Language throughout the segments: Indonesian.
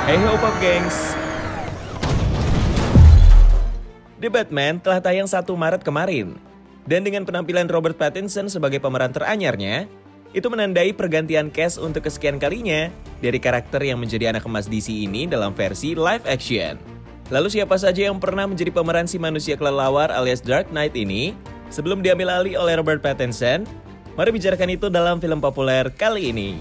Hey ho Pop Gengs! The Batman telah tayang 1 Maret kemarin. Dan dengan penampilan Robert Pattinson sebagai pemeran teranyarnya, itu menandai pergantian cast untuk kesekian kalinya dari karakter yang menjadi anak emas DC ini dalam versi live action. Lalu siapa saja yang pernah menjadi pemeran si manusia kelelawar alias Dark Knight ini sebelum diambil alih oleh Robert Pattinson? Mari bicarakan itu dalam film populer kali ini.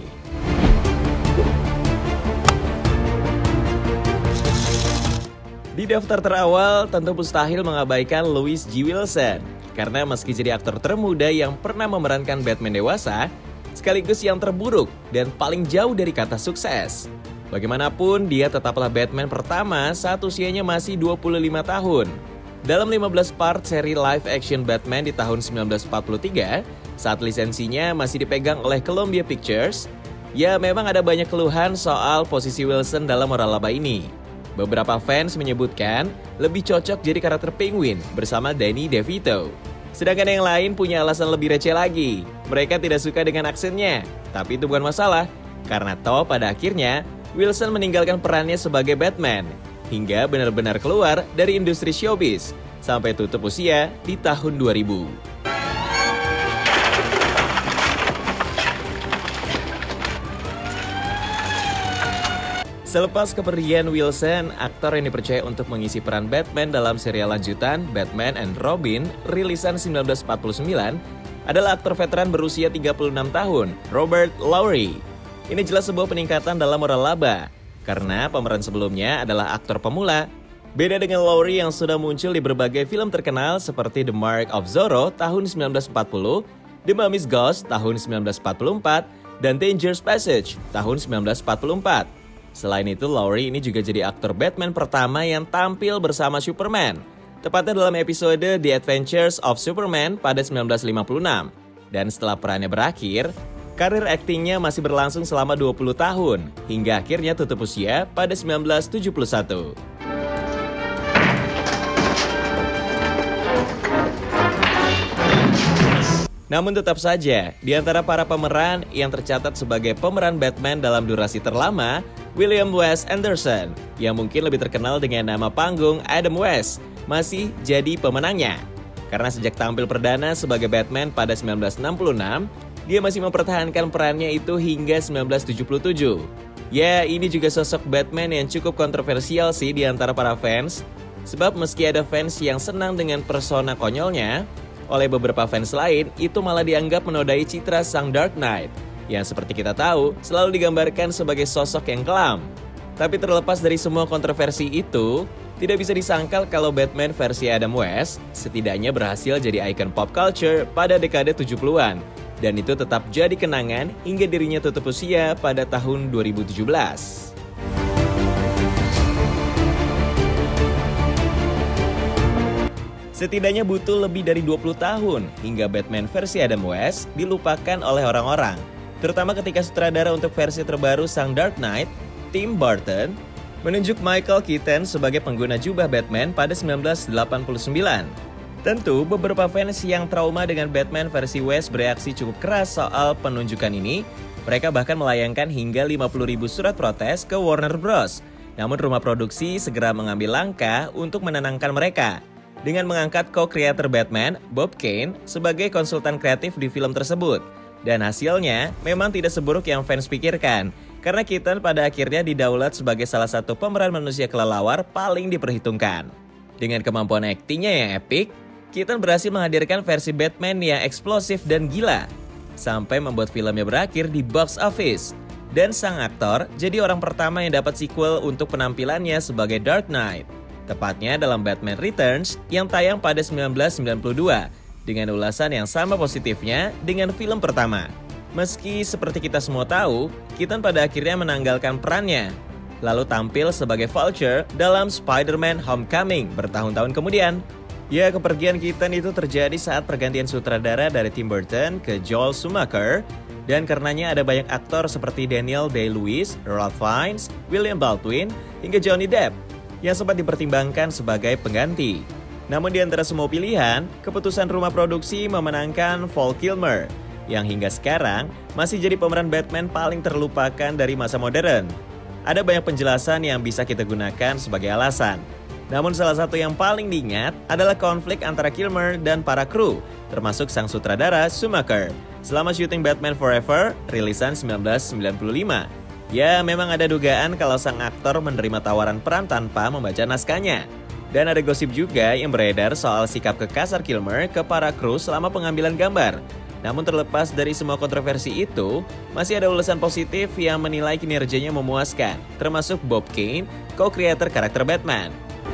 Di daftar terawal, tentu mustahil mengabaikan Louis G. Wilson. Karena meski jadi aktor termuda yang pernah memerankan Batman dewasa, sekaligus yang terburuk dan paling jauh dari kata sukses. Bagaimanapun, dia tetaplah Batman pertama saat usianya masih 25 tahun. Dalam 15 part seri live action Batman di tahun 1943, saat lisensinya masih dipegang oleh Columbia Pictures, ya memang ada banyak keluhan soal posisi Wilson dalam waralaba ini. Beberapa fans menyebutkan lebih cocok jadi karakter Penguin bersama Danny DeVito. Sedangkan yang lain punya alasan lebih receh lagi. Mereka tidak suka dengan aksennya. Tapi itu bukan masalah. Karena toh pada akhirnya Wilson meninggalkan perannya sebagai Batman hingga benar-benar keluar dari industri showbiz sampai tutup usia di tahun 2000. Selepas kepergian Wilson, aktor yang dipercaya untuk mengisi peran Batman dalam serial lanjutan Batman and Robin rilisan 1949 adalah aktor veteran berusia 36 tahun, Robert Lowry. Ini jelas sebuah peningkatan dalam waralaba, karena pemeran sebelumnya adalah aktor pemula. Beda dengan Lowry yang sudah muncul di berbagai film terkenal seperti The Mark of Zorro tahun 1940, The Mummy's Ghost tahun 1944, dan Dangerous Passage tahun 1944. Selain itu, Lowry ini juga jadi aktor Batman pertama yang tampil bersama Superman, tepatnya dalam episode The Adventures of Superman pada 1956. Dan setelah perannya berakhir, karir aktingnya masih berlangsung selama 20 tahun, hingga akhirnya tutup usia pada 1971. Namun tetap saja, di antara para pemeran yang tercatat sebagai pemeran Batman dalam durasi terlama, William West Anderson, yang mungkin lebih terkenal dengan nama panggung Adam West, masih jadi pemenangnya. Karena sejak tampil perdana sebagai Batman pada 1966, dia masih mempertahankan perannya itu hingga 1977. Ya, ini juga sosok Batman yang cukup kontroversial sih di antara para fans. Sebab meski ada fans yang senang dengan persona konyolnya, oleh beberapa fans lain, itu malah dianggap menodai citra sang Dark Knight, yang seperti kita tahu, selalu digambarkan sebagai sosok yang kelam. Tapi terlepas dari semua kontroversi itu, tidak bisa disangkal kalau Batman versi Adam West setidaknya berhasil jadi ikon pop culture pada dekade 70-an. Dan itu tetap jadi kenangan hingga dirinya tutup usia pada tahun 2017. Setidaknya butuh lebih dari 20 tahun hingga Batman versi Adam West dilupakan oleh orang-orang. Terutama ketika sutradara untuk versi terbaru sang Dark Knight, Tim Burton, menunjuk Michael Keaton sebagai pengguna jubah Batman pada 1989. Tentu beberapa fans yang trauma dengan Batman versi West bereaksi cukup keras soal penunjukan ini. Mereka bahkan melayangkan hingga 50.000 surat protes ke Warner Bros. Namun rumah produksi segera mengambil langkah untuk menenangkan mereka dengan mengangkat co-creator Batman, Bob Kane, sebagai konsultan kreatif di film tersebut. Dan hasilnya memang tidak seburuk yang fans pikirkan, karena Keaton pada akhirnya didaulat sebagai salah satu pemeran manusia kelelawar paling diperhitungkan. Dengan kemampuan aktingnya yang epik, Keaton berhasil menghadirkan versi Batman yang eksplosif dan gila, sampai membuat filmnya berakhir di box office. Dan sang aktor jadi orang pertama yang dapat sequel untuk penampilannya sebagai Dark Knight. Tepatnya dalam Batman Returns yang tayang pada 1992 dengan ulasan yang sama positifnya dengan film pertama. Meski seperti kita semua tahu, Keaton pada akhirnya menanggalkan perannya, lalu tampil sebagai Vulture dalam Spider-Man Homecoming bertahun-tahun kemudian. Ya, kepergian Keaton itu terjadi saat pergantian sutradara dari Tim Burton ke Joel Schumacher, dan karenanya ada banyak aktor seperti Daniel Day-Lewis, Ralph Fiennes, William Baldwin, hingga Johnny Depp yang sempat dipertimbangkan sebagai pengganti. Namun di antara semua pilihan, keputusan rumah produksi memenangkan Val Kilmer, yang hingga sekarang masih jadi pemeran Batman paling terlupakan dari masa modern. Ada banyak penjelasan yang bisa kita gunakan sebagai alasan. Namun salah satu yang paling diingat adalah konflik antara Kilmer dan para kru, termasuk sang sutradara Schumacher, selama syuting Batman Forever, rilisan 1995. Ya, memang ada dugaan kalau sang aktor menerima tawaran peran tanpa membaca naskahnya. Dan ada gosip juga yang beredar soal sikap kekasar Kilmer ke para kru selama pengambilan gambar. Namun terlepas dari semua kontroversi itu, masih ada ulasan positif yang menilai kinerjanya memuaskan, termasuk Bob Kane, co-creator karakter Batman.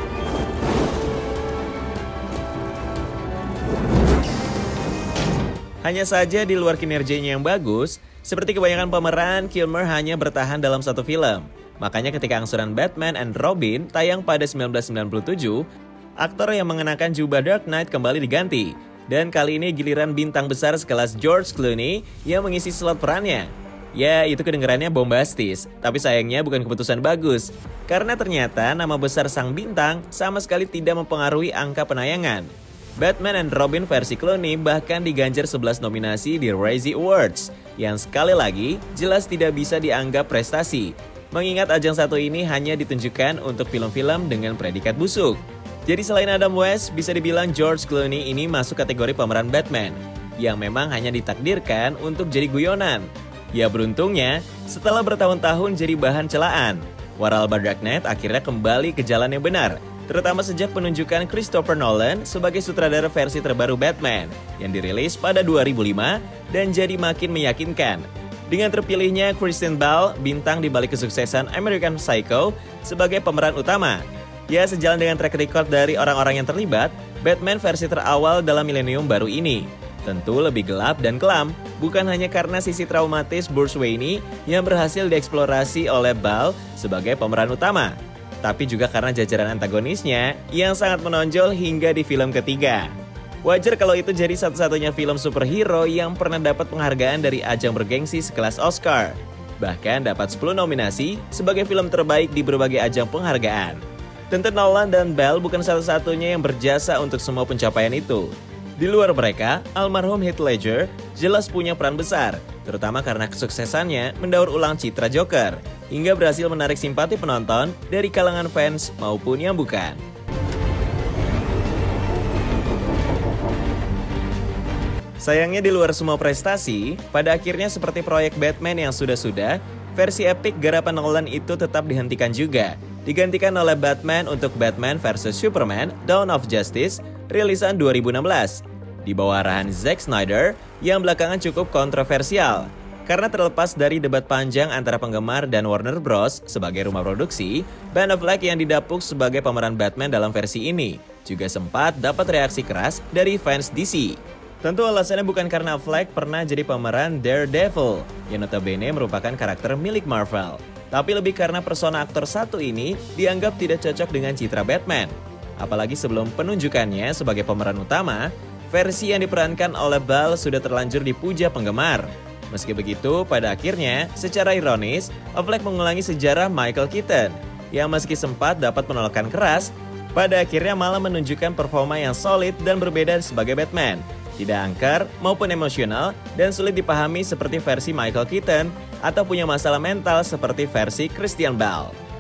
Hanya saja di luar kinerjanya yang bagus, seperti kebanyakan pemeran, Kilmer hanya bertahan dalam satu film. Makanya ketika angsuran Batman and Robin tayang pada 1997, aktor yang mengenakan jubah Dark Knight kembali diganti. Dan kali ini giliran bintang besar sekelas George Clooney yang mengisi slot perannya. Ya, itu kedengarannya bombastis, tapi sayangnya bukan keputusan bagus. Karena ternyata nama besar sang bintang sama sekali tidak mempengaruhi angka penayangan. Batman and Robin versi Clooney bahkan diganjar 11 nominasi di Razzie Awards, yang sekali lagi jelas tidak bisa dianggap prestasi, mengingat ajang satu ini hanya ditunjukkan untuk film-film dengan predikat busuk. Jadi selain Adam West, bisa dibilang George Clooney ini masuk kategori pemeran Batman, yang memang hanya ditakdirkan untuk jadi guyonan. Ya beruntungnya, setelah bertahun-tahun jadi bahan celaan, waralaba Dark Knight akhirnya kembali ke jalan yang benar, terutama sejak penunjukan Christopher Nolan sebagai sutradara versi terbaru Batman yang dirilis pada 2005 dan jadi makin meyakinkan. Dengan terpilihnya Christian Bale, bintang di balik kesuksesan American Psycho sebagai pemeran utama. Ya, sejalan dengan track record dari orang-orang yang terlibat, Batman versi terawal dalam milenium baru ini tentu lebih gelap dan kelam, bukan hanya karena sisi traumatis Bruce Wayne yang berhasil dieksplorasi oleh Bale sebagai pemeran utama, tapi juga karena jajaran antagonisnya yang sangat menonjol hingga di film ketiga. Wajar kalau itu jadi satu-satunya film superhero yang pernah dapat penghargaan dari ajang bergengsi sekelas Oscar. Bahkan dapat 10 nominasi sebagai film terbaik di berbagai ajang penghargaan. Tentu Nolan dan Bale bukan satu-satunya yang berjasa untuk semua pencapaian itu. Di luar mereka, almarhum Heath Ledger jelas punya peran besar, terutama karena kesuksesannya mendaur ulang citra Joker, hingga berhasil menarik simpati penonton dari kalangan fans maupun yang bukan. Sayangnya di luar semua prestasi, pada akhirnya seperti proyek Batman yang sudah-sudah, versi epik garapan Nolan itu tetap dihentikan juga, digantikan oleh Batman untuk Batman vs Superman Dawn of Justice, rilisan 2016, di bawah arahan Zack Snyder yang belakangan cukup kontroversial. Karena terlepas dari debat panjang antara penggemar dan Warner Bros. Sebagai rumah produksi, Ben Affleck yang didapuk sebagai pemeran Batman dalam versi ini juga sempat dapat reaksi keras dari fans DC. Tentu alasannya bukan karena Affleck pernah jadi pemeran Daredevil, yang notabene merupakan karakter milik Marvel, tapi lebih karena persona aktor satu ini dianggap tidak cocok dengan citra Batman. Apalagi sebelum penunjukannya sebagai pemeran utama, versi yang diperankan oleh Bale sudah terlanjur dipuja penggemar. Meski begitu, pada akhirnya, secara ironis, Affleck mengulangi sejarah Michael Keaton, yang meski sempat dapat penolakan keras, pada akhirnya malah menunjukkan performa yang solid dan berbeda sebagai Batman. Tidak angker maupun emosional dan sulit dipahami seperti versi Michael Keaton atau punya masalah mental seperti versi Christian Bale.